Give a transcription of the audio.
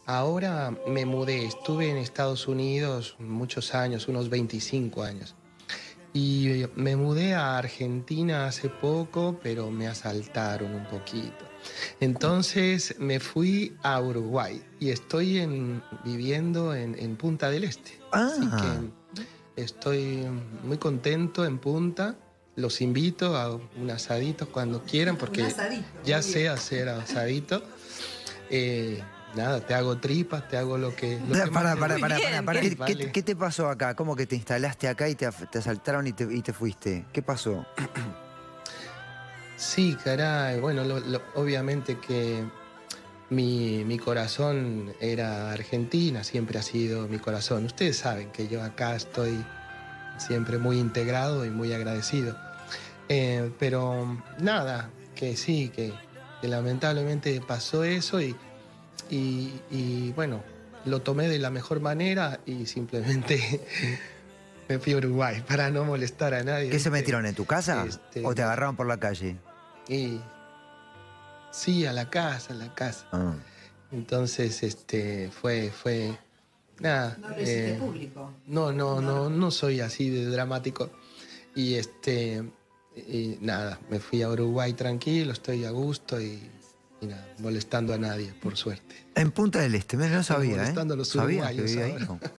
Ahora me mudé, estuve en Estados Unidos muchos años, unos 25 años. Y me mudé a Argentina hace poco, pero me asaltaron un poquito. Entonces me fui a Uruguay y estoy viviendo en Punta del Este. Así que Ah, estoy muy contento en Punta. Los invito a un asadito cuando quieran, Un porque asadito, ya muy bien. sé hacer asadito. Nada, te hago tripas, te hago lo que más para, te para, guste. para. ¿Qué, Vale. qué te pasó acá? ¿Cómo que te instalaste acá y te asaltaron y te fuiste? ¿Qué pasó? Sí, caray. Bueno, obviamente que mi corazón era Argentina, siempre ha sido mi corazón. Ustedes saben que yo acá estoy siempre muy integrado y muy agradecido. Pero nada, que sí, que lamentablemente pasó eso y bueno, lo tomé de la mejor manera y simplemente me fui a Uruguay para no molestar a nadie, ¿Qué se ¿viste? metieron en tu casa? ¿O te agarraron por la calle? Y sí, a la casa, a la casa. Ah. Entonces, nada. No lo hiciste público. No soy así de dramático. Y y nada, me fui a Uruguay tranquilo, estoy a gusto y nada, molestando a nadie, por suerte. En Punta del Este, no Bueno, sabía, ¿eh? molestando a los ¿Sabías que uruguayos vivía ahí? ahora. No.